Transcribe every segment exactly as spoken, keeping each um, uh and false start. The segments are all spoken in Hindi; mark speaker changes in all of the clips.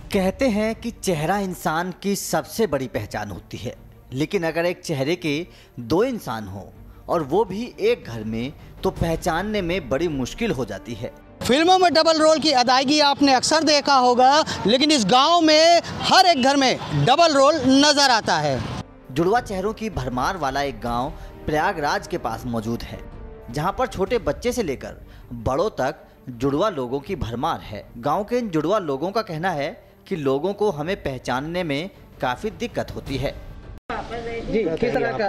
Speaker 1: कहते हैं कि चेहरा इंसान की सबसे बड़ी पहचान होती है, लेकिन अगर एक चेहरे के दो इंसान हो और वो भी एक घर में, तो पहचानने में बड़ी मुश्किल हो जाती है।
Speaker 2: फिल्मों में डबल रोल की अदायगी आपने अक्सर देखा होगा, लेकिन इस गांव में हर एक घर में डबल रोल नजर आता है।
Speaker 1: जुड़वा चेहरों की भरमार वाला एक गांव प्रयागराज के पास मौजूद है, जहां पर छोटे बच्चे से लेकर बड़ों तक जुड़वा लोगों की भरमार है। गांव के इन जुड़वा लोगों का कहना है कि लोगों को हमें पहचानने में काफ़ी दिक्कत होती है।
Speaker 2: जी, किस तरह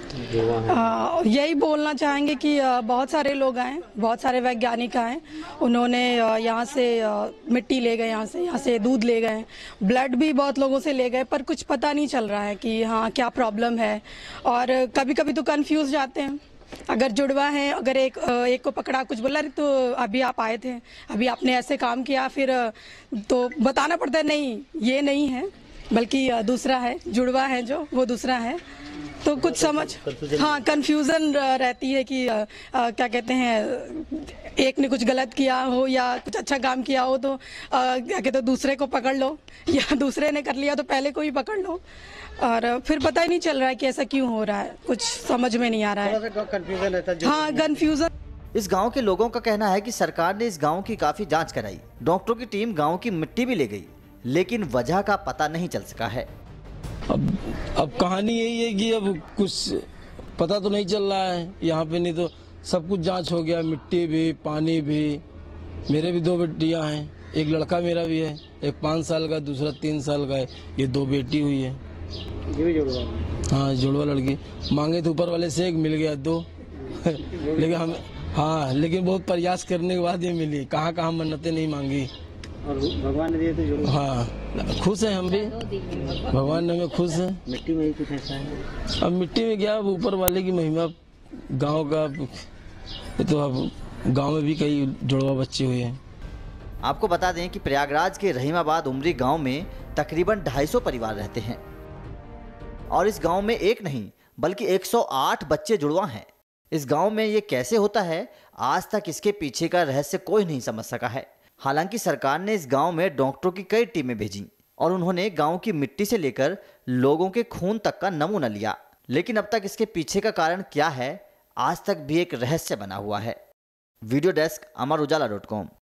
Speaker 2: का
Speaker 3: आ, यही बोलना चाहेंगे कि आ, बहुत सारे लोग आए, बहुत सारे वैज्ञानिक आए, उन्होंने यहाँ से आ, मिट्टी ले गए, यहाँ से यहाँ से दूध ले गए, ब्लड भी बहुत लोगों से ले गए, पर कुछ पता नहीं चल रहा है कि हाँ क्या प्रॉब्लम है। और कभी कभी तो कंफ्यूज जाते हैं। अगर जुड़वा है, अगर एक एक को पकड़ा, कुछ बोला, तो अभी आप आए थे, अभी आपने ऐसे काम किया, फिर तो बताना पड़ता है नहीं ये नहीं है, बल्कि दूसरा है, जुड़वा है जो वो दूसरा है। तो कुछ समझ हाँ कंफ्यूजन रहती है कि आ, आ, क्या कहते हैं, एक ने कुछ गलत किया हो या कुछ अच्छा काम किया हो तो आ, क्या कहते हैं दूसरे को पकड़ लो, या दूसरे ने कर लिया तो पहले को ही पकड़ लो, और फिर पता ही नहीं चल रहा है कि ऐसा क्यों हो रहा है, कुछ समझ में नहीं आ रहा है।
Speaker 2: कंफ्यूजन रहता है।
Speaker 3: हाँ कंफ्यूजन।
Speaker 1: इस गांव के लोगों का कहना है कि सरकार ने इस गांव की काफी जांच कराई, डॉक्टरों की टीम गांव की मिट्टी भी ले गई, लेकिन वजह का पता नहीं चल सका है।
Speaker 4: अब अब कहानी यही है कि अब कुछ पता तो नहीं चल रहा है यहाँ पे, नहीं तो सब कुछ जांच हो गया, मिट्टी भी, पानी भी। मेरे भी दो बेटियां हैं, एक लड़का मेरा भी है, एक पाँच साल का, दूसरा तीन साल का है। ये दो बेटी हुई है।
Speaker 2: ये भी जुड़वा?
Speaker 4: हाँ जुड़वा लड़की। मांगे तो ऊपर वाले से एक मिल गया, दो लेकिन हम हाँ लेकिन बहुत प्रयास करने के बाद ये मिली। कहाँ कहाँ मन्नतें नहीं मांगी
Speaker 2: और भगवान ने दिए तो जुड़वा।
Speaker 4: हाँ खुश हैं हम भी, भगवान ने हमें खुश है।
Speaker 2: मिट्टी में ही कुछ ऐसा है।
Speaker 4: अब मिट्टी में क्या, ऊपर वाले की महिमा, गांव का तो अब गांव में भी कई जुड़वा बच्चे हुए हैं।
Speaker 1: आपको बता दें कि प्रयागराज के रहीमाबाद उमरी गांव में तकरीबन ढाई सौ परिवार रहते हैं और इस गांव में एक नहीं बल्कि एक सौ आठ बच्चे जुड़वा हैं। इस गांव में ये कैसे होता है, आज तक इसके पीछे का रहस्य कोई नहीं समझ सका है। हालांकि सरकार ने इस गांव में डॉक्टरों की कई टीमें भेजी और उन्होंने गांव की मिट्टी से लेकर लोगों के खून तक का नमूना लिया, लेकिन अब तक इसके पीछे का कारण क्या है, आज तक भी एक रहस्य बना हुआ है। Video desk Amar Ujala dot com.